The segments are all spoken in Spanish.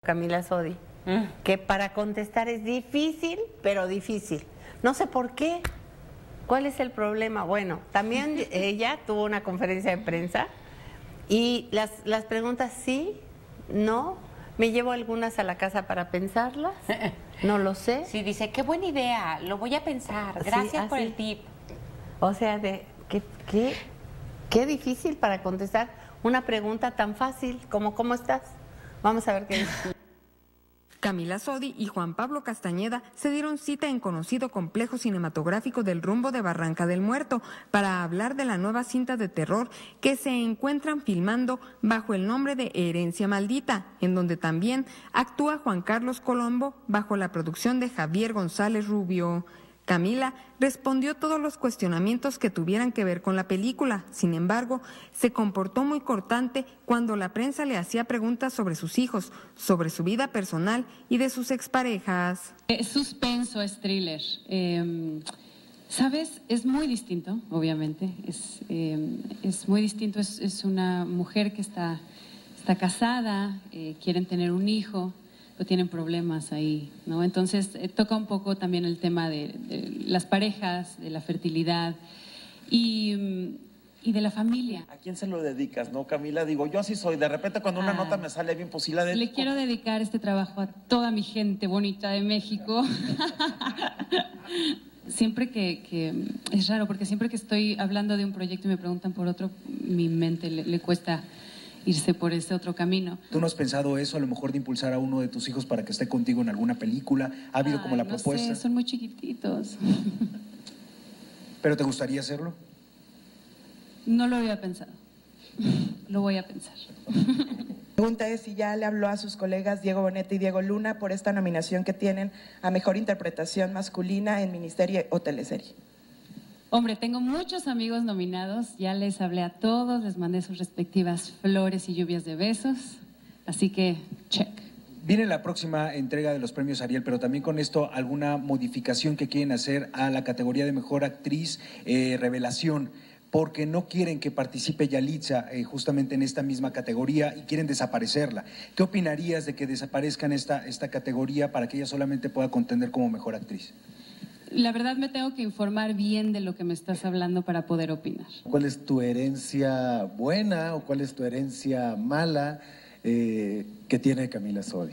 Camila Sodi, que para contestar es difícil, pero difícil. No sé por qué. ¿Cuál es el problema? Bueno, también ella tuvo una conferencia de prensa y las preguntas sí, no, me llevo algunas a la casa para pensarlas, no lo sé. Sí, dice, qué buena idea, lo voy a pensar, gracias por el tip. O sea, qué difícil para contestar una pregunta tan fácil como ¿cómo estás? Vamos a ver qué dice. Camila Sodi y Juan Pablo Castañeda se dieron cita en conocido complejo cinematográfico del rumbo de Barranca del Muerto para hablar de la nueva cinta de terror que se encuentran filmando bajo el nombre de Herencia Maldita, en donde también actúa Juan Carlos Colombo bajo la producción de Javier González Rubio. Camila respondió todos los cuestionamientos que tuvieran que ver con la película. Sin embargo, se comportó muy cortante cuando la prensa le hacía preguntas sobre sus hijos, sobre su vida personal y de sus exparejas. Es suspenso, es thriller. ¿Sabes? Es muy distinto, obviamente. Es muy distinto. Es una mujer que está casada, quieren tener un hijo, pero tienen problemas ahí, ¿no? Entonces toca un poco también el tema de las parejas, de la fertilidad y de la familia. ¿A quién se lo dedicas, no, Camila? Digo, yo así soy. De repente cuando una nota me sale bien, pues sí la dedico. Le quiero dedicar este trabajo a toda mi gente bonita de México. Siempre que es raro, porque siempre que estoy hablando de un proyecto y me preguntan por otro, mi mente le cuesta irse por ese otro camino. ¿Tú no has pensado eso, a lo mejor de impulsar a uno de tus hijos para que esté contigo en alguna película? ¿Ha habido como la propuesta? No sé, son muy chiquititos. ¿Pero te gustaría hacerlo? No lo había pensado. Lo voy a pensar. La pregunta es si ya le habló a sus colegas Diego Boneta y Diego Luna por esta nominación que tienen a Mejor Interpretación Masculina en Miniserie o Teleserie. Hombre, tengo muchos amigos nominados, ya les hablé a todos, les mandé sus respectivas flores y lluvias de besos, así que check. Viene la próxima entrega de los premios Ariel, pero también con esto alguna modificación que quieren hacer a la categoría de Mejor Actriz Revelación, porque no quieren que participe Yalitza justamente en esta misma categoría y quieren desaparecerla. ¿Qué opinarías de que desaparezcan esta categoría para que ella solamente pueda contender como Mejor Actriz? La verdad me tengo que informar bien de lo que me estás hablando para poder opinar. ¿Cuál es tu herencia buena o cuál es tu herencia mala que tiene Camila Sodi?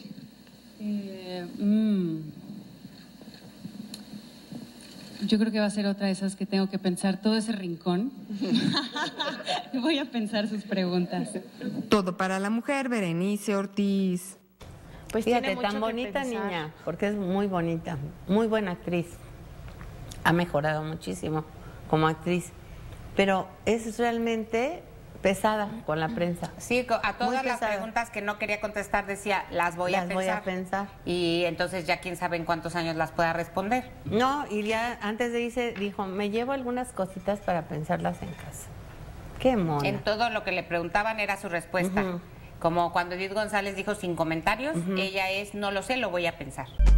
Yo creo que va a ser otra de esas que tengo que pensar todo ese rincón. Voy a pensar sus preguntas. Todo para la mujer, Berenice Ortiz. Pues fíjate, tan bonita niña, porque es muy bonita, muy buena actriz. Ha mejorado muchísimo como actriz, pero es realmente pesada con la prensa. Sí, a todas las preguntas que no quería contestar decía, las voy a pensar. Y entonces ya quién sabe en cuántos años las pueda responder. No, y ya antes de irse dijo, me llevo algunas cositas para pensarlas en casa. Qué mona. En todo lo que le preguntaban era su respuesta. Como cuando Edith González dijo sin comentarios, ella es, no lo sé, lo voy a pensar.